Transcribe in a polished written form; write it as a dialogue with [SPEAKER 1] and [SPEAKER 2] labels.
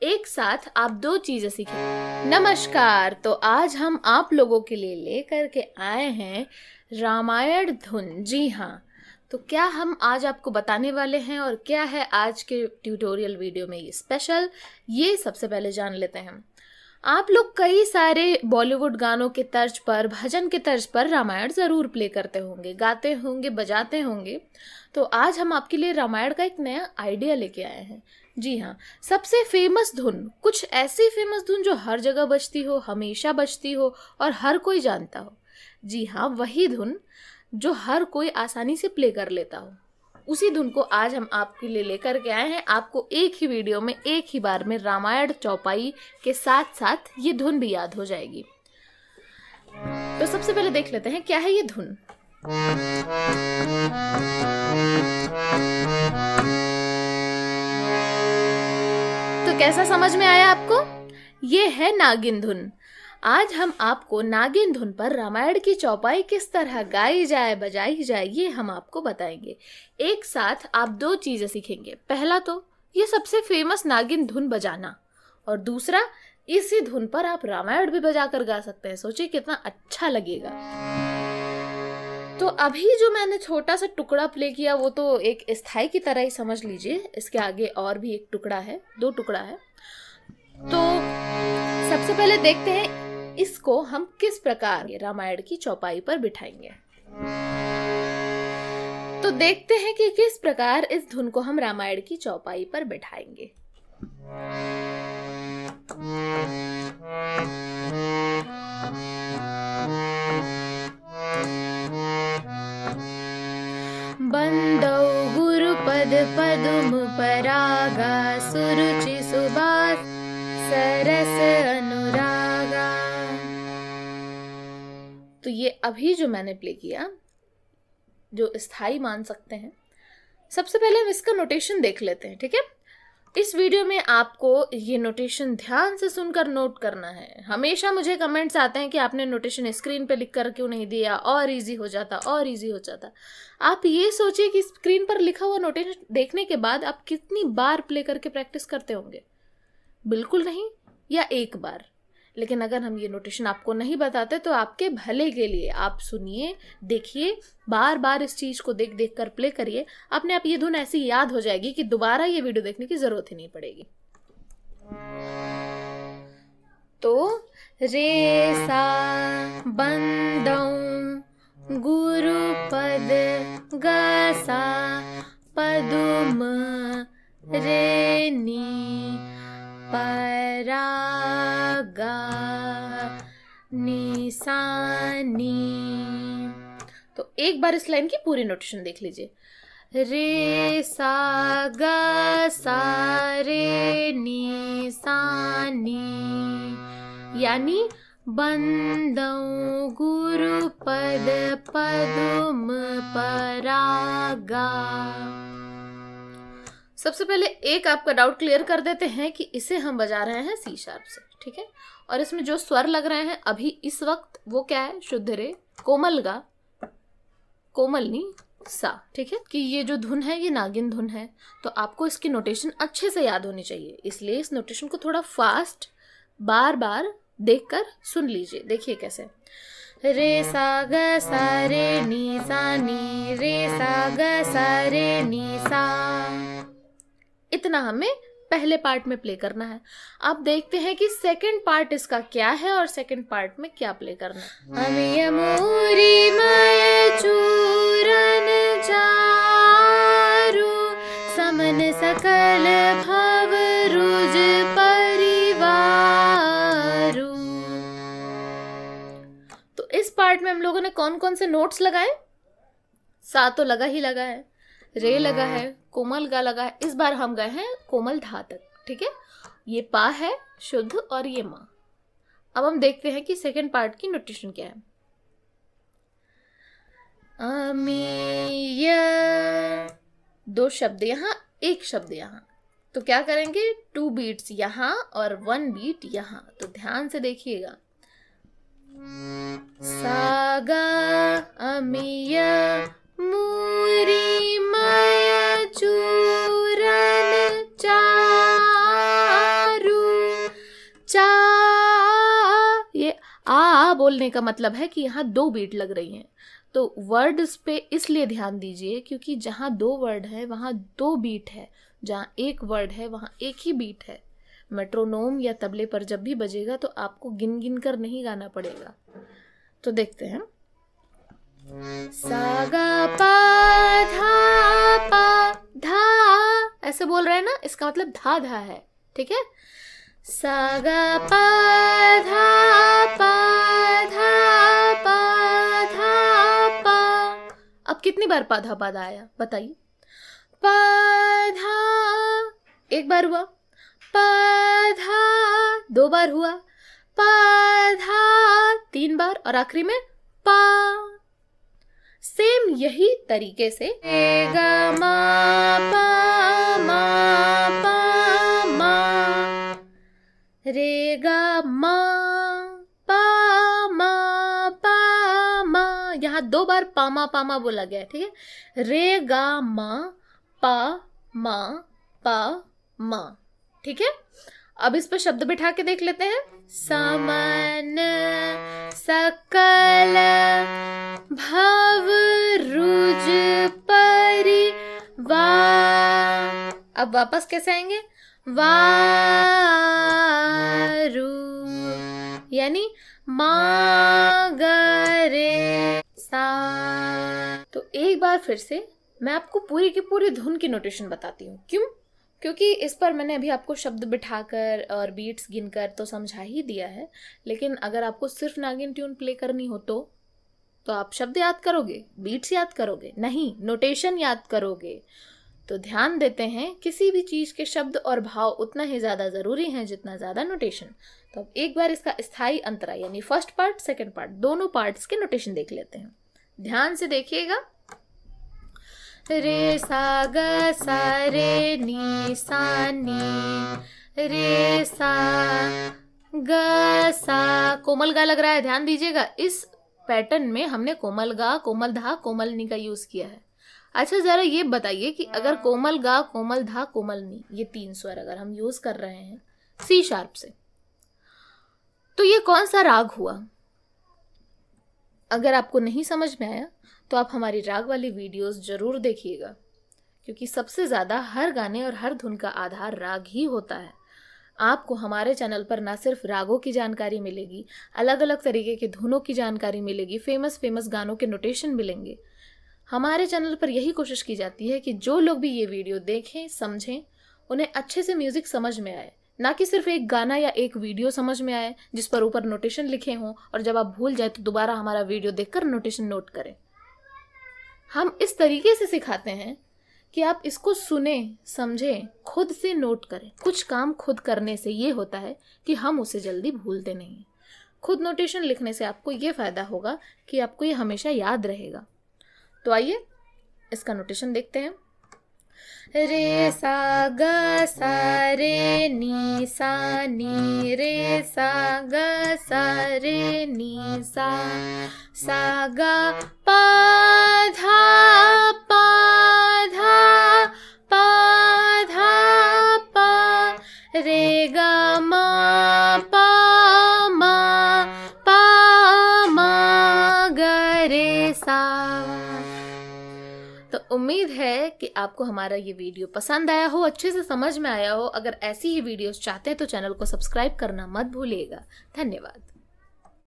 [SPEAKER 1] एक साथ आप दो चीजें सीखें। नमस्कार, तो आज हम आप लोगों के लिए लेकर के आए हैं रामायण धुन। जी हाँ, तो क्या हम आज आपको बताने वाले हैं और क्या है आज के ट्यूटोरियल वीडियो में ये स्पेशल, ये सबसे पहले जान लेते हैं। आप लोग कई सारे बॉलीवुड गानों के तर्ज पर, भजन के तर्ज पर रामायण ज़रूर प्ले करते होंगे, गाते होंगे, बजाते होंगे। तो आज हम आपके लिए रामायण का एक नया आइडिया लेके आए हैं। जी हाँ, सबसे फेमस धुन, कुछ ऐसी फेमस धुन जो हर जगह बजती हो, हमेशा बजती हो और हर कोई जानता हो। जी हाँ, वही धुन जो हर कोई आसानी से प्ले कर लेता हो, उसी धुन को आज हम आपके लिए लेकर के आए हैं। आपको एक ही वीडियो में, एक ही बार में रामायण चौपाई के साथ साथ ये धुन भी याद हो जाएगी। तो सबसे पहले देख लेते हैं क्या है ये धुन। तो कैसा समझ में आया आपको? ये है नागिन धुन। आज हम आपको नागिन धुन पर रामायण की चौपाई किस तरह गाई जाए, बजाई जाए, ये हम आपको बताएंगे। एक साथ आप दो चीजें सीखेंगे। पहला तो ये सबसे फेमस नागिन धुन बजाना, और दूसरा इसी धुन पर आप रामायण भी बजा कर गा सकते हैं। सोचिए कितना अच्छा लगेगा। तो अभी जो मैंने छोटा सा टुकड़ा प्ले किया वो तो एक स्थाई की तरह ही समझ लीजिए। इसके आगे और भी एक टुकड़ा है, दो टुकड़ा है। तो सबसे पहले देखते हैं इसको हम किस प्रकार रामायण की चौपाई पर बिठाएंगे। तो देखते हैं कि किस प्रकार इस धुन को हम रामायण की चौपाई पर बिठाएंगे। बंदौ गुरुपद पदुम परागा, सुरुचि सुबास सरस अनुरागा। तो ये अभी जो मैंने प्ले किया, जो स्थाई मान सकते हैं। सबसे पहले हम इसका नोटेशन देख लेते हैं, ठीक है? इस वीडियो में आपको ये नोटेशन ध्यान से सुनकर नोट करना है। हमेशा मुझे कमेंट्स आते हैं कि आपने नोटेशन स्क्रीन पे लिख कर क्यों नहीं दिया, और इजी हो जाता, और इजी हो जाता। आप ये सोचिए कि स्क्रीन पर लिखा हुआ नोटेशन देखने के बाद आप कितनी बार प्ले करके प्रैक्टिस करते होंगे? बिल्कुल नहीं, या एक बार। लेकिन अगर हम ये नोटेशन आपको नहीं बताते तो आपके भले के लिए आप सुनिए, देखिए, बार बार इस चीज को देख देख कर प्ले करिए। अपने आप ये धुन ऐसी याद हो जाएगी कि दोबारा ये वीडियो देखने की जरूरत ही नहीं पड़ेगी। तो रे सा बंदौ गुरुपद ग सा पदुम रे नी परागा निशानी। तो एक बार इस लाइन की पूरी नोटेशन देख लीजिए। रे सा ग सा रे निशानी, यानी बंदौ गुरुपद पदुम परागा। सबसे पहले एक आपका डाउट क्लियर कर देते हैं कि इसे हम बजा रहे हैं सी शार्प से, ठीक है? और इसमें जो स्वर लग रहे हैं अभी इस वक्त वो क्या है? शुद्ध रे, कोमल गा, कोमल नी सा, ठीक है? कि ये जो धुन है ये नागिन धुन है। तो आपको इसकी नोटेशन अच्छे से याद होनी चाहिए, इसलिए इस नोटेशन को थोड़ा फास्ट बार बार देखकर सुन लीजिए। देखिए कैसे। रे सा ग सा रे नी सा नी, रे सा ग सा रे नी सा। इतना हमें पहले पार्ट में प्ले करना है। अब देखते हैं कि सेकंड पार्ट इसका क्या है और सेकंड पार्ट में क्या प्ले करना है। अमिय मोरी मय चूरन चारु, समन सकल भव रुज परिवारु। तो इस पार्ट में हम लोगों ने कौन कौन से नोट्स लगाए? सा तो लगा ही लगा है, रे लगा है, कोमल गा लगा है। इस बार हम गए हैं कोमल धा तक, ठीक है? ये पा है शुद्ध और ये माँ। अब हम देखते हैं कि सेकंड पार्ट की नोटेशन क्या है। अमीय, दो शब्द यहाँ, एक शब्द यहाँ। तो क्या करेंगे? 2 बीट्स यहाँ और 1 बीट यहाँ। तो ध्यान से देखिएगा। सागा अमीय मूरी मय चूरन चारु, धा बोलने का मतलब है कि यहाँ 2 बीट लग रही हैं। तो वर्ड्स पे इसलिए ध्यान दीजिए क्योंकि जहाँ 2 वर्ड है वहाँ 2 बीट है, जहाँ 1 वर्ड है वहाँ 1 ही बीट है। मेट्रोनोम या तबले पर जब भी बजेगा तो आपको गिन गिन कर नहीं गाना पड़ेगा। तो देखते हैं, सा गा पा धा, ऐसे बोल रहे हैं ना, इसका मतलब धा धा है, ठीक है। सा गा पा धा पा। अब कितनी बार पाधा पाधा आया बताइए? पाधा 1 बार हुआ, पाधा 2 बार हुआ, पाधा 3 बार और आखिरी में पा। सेम यही तरीके से रे गा मा पा मा, रे गा मा पा मा, यहाँ 2 बार पामा बोला गया है, ठीक है। रे गा मा पा मा, ठीक है। अब इस पर शब्द बिठा के देख लेते हैं। समन सकल भव रुज परिवार। अब वापस कैसे आएंगे? वारू, यानी मागरे सा। तो एक बार फिर से मैं आपको पूरी की पूरी धुन की नोटेशन बताती हूँ। क्यों? क्योंकि इस पर मैंने अभी आपको शब्द बिठाकर और बीट्स गिनकर तो समझा ही दिया है, लेकिन अगर आपको सिर्फ नागिन ट्यून प्ले करनी हो तो आप शब्द याद करोगे, बीट्स याद करोगे नहीं, नोटेशन याद करोगे। तो ध्यान देते हैं, किसी भी चीज के शब्द और भाव उतना ही ज्यादा जरूरी है जितना ज्यादा नोटेशन। तो अब एक बार इसका स्थायी अंतरा यानी फर्स्ट पार्ट सेकंड पार्ट दोनों पार्ट्स के नोटेशन देख लेते हैं। ध्यान से देखिएगा। रे सा ग सा रे नी सा नी, रे सा ग सा। कोमल गा लग रहा है, ध्यान दीजिएगा। इस पैटर्न में हमने कोमल गा, कोमल धा, कोमल नी का यूज किया है। अच्छा जरा ये बताइए कि अगर कोमल गा, कोमल धा, कोमल नी, ये 3 स्वर अगर हम यूज कर रहे हैं सी शार्प से, तो ये कौन सा राग हुआ? अगर आपको नहीं समझ में आया तो आप हमारी राग वाली वीडियोस जरूर देखिएगा, क्योंकि सबसे ज़्यादा हर गाने और हर धुन का आधार राग ही होता है। आपको हमारे चैनल पर ना सिर्फ रागों की जानकारी मिलेगी, अलग अलग तरीके के धुनों की जानकारी मिलेगी, फेमस गानों के नोटेशन मिलेंगे। हमारे चैनल पर यही कोशिश की जाती है कि जो लोग भी ये वीडियो देखें, समझें, उन्हें अच्छे से म्यूजिक समझ में आए, ना कि सिर्फ एक गाना या एक वीडियो समझ में आए जिस पर ऊपर नोटेशन लिखे हों और जब आप भूल जाए तो दोबारा हमारा वीडियो देखकर नोटेशन नोट करें। हम इस तरीके से सिखाते हैं कि आप इसको सुने, समझें, खुद से नोट करें। कुछ काम खुद करने से ये होता है कि हम उसे जल्दी भूलते नहीं। खुद नोटेशन लिखने से आपको ये फायदा होगा कि आपको ये हमेशा याद रहेगा। तो आइए इसका नोटेशन देखते हैं। रे सा ग सा रे नी सा नी, रे सा ग सा रे नी सा ग पा धा पा, रे ग मा मा ग रे सा। तो उम्मीद है कि आपको हमारा ये वीडियो पसंद आया हो, अच्छे से समझ में आया हो। अगर ऐसी ही वीडियोस चाहते हैं तो चैनल को सब्सक्राइब करना मत भूलिएगा। धन्यवाद।